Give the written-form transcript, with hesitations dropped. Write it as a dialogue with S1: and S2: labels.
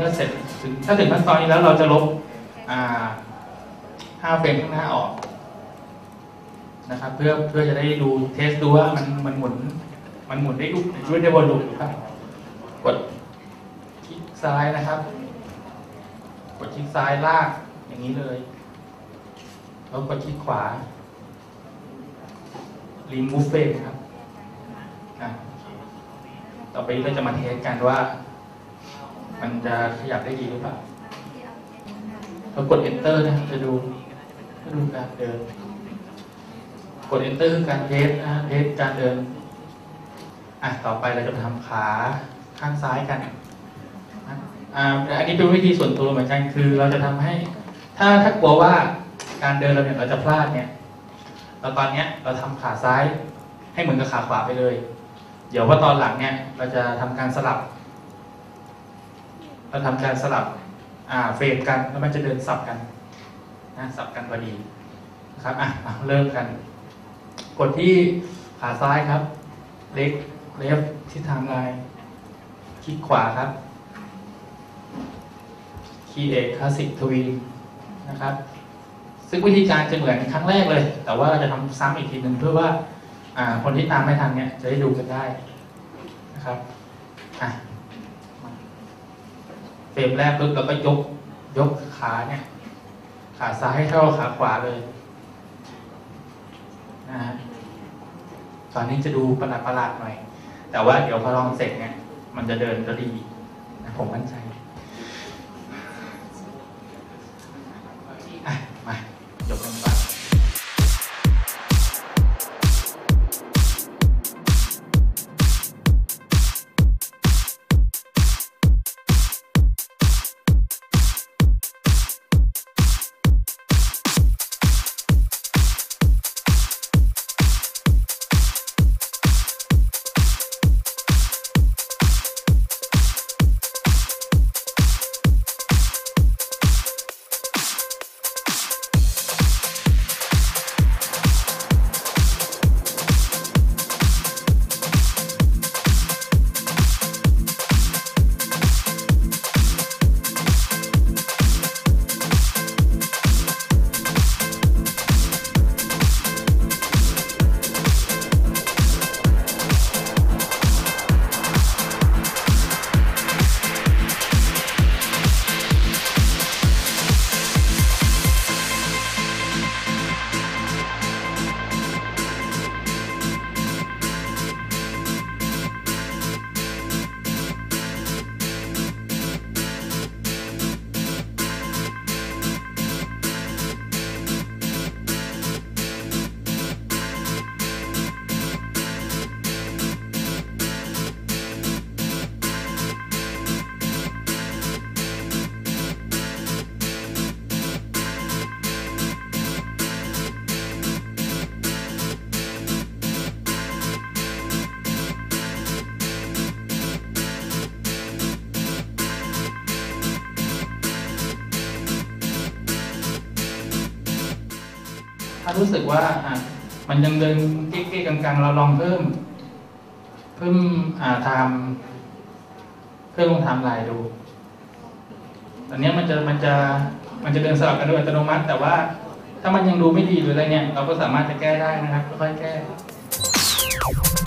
S1: เสร็จถ้าถึงขั้นตอนนี้แล้วเราจะลบ5 เฟรมข้างหน้าออกนะครับเพื่อจะได้เทสดูว่ามันหมุนได้ด้วยวอลลุ่มหรือเปล่ากดคลิกซ้ายนะครับกดคลิกซ้ายลากอย่างนี้เลยแล้วกดคลิกขวา remove frame ครับต่อไปเราจะมาเทสกันว่ามันจะขยับได้ดีหรือเปล่าเรากด enter นะครับจะดูการเดินกด enter คือการเทสการเดินต่อไปเราจะทำขาข้างซ้ายกันอันนี้เป็นวิธีส่วนตัวเหมือนกันคือเราจะทำให้ถ้ากลัวว่าการเดินเราเนี่ยเราจะพลาดเนี่ยตอนนี้เราทำขาซ้ายให้เหมือนกับขาขวาไปเลยเดี๋ยวว่าตอนหลังเนี่ยเราจะทำการสลับเฟรมกันแล้วมันจะเดินสับกันสับกันพอดีนะครับเริ่มกันกดที่ขาซ้ายครับเล็กที่ไทม์ไลน์คลิกขวาครับCreate Classic Twin นะครับซึ่งวิธีการจะเหมือนครั้งแรกเลยแต่ว่าเราจะทำซ้ำอีกทีหนึ่งเพื่อว่าคนที่ตามไม่ทันเนี่ยจะได้ดูกันได้นะครับเฟรมแรกปุ๊บเราก็ยกขาเนี่ยขาซ้ายให้เท่าขาขวาเลยตอนนี้จะดูประหลาดหน่อยแต่ว่าเดี๋ยวพอลองเสร็จเนี่ยมันจะเดินก็ดีนะผมมั่นใจมายกลงไปถ้ารู้สึกว่ามันยังเดินเก๊กๆกลางๆเราลองเพิ่มไทม์ไลน์ดูตอนนี้มันจะเดินสลับกันโดยอัตโนมัติแต่ว่าถ้ามันยังดูไม่ดีหรืออะไรเนี่ยเราก็สามารถจะแก้ได้นะครับค่อยๆแก้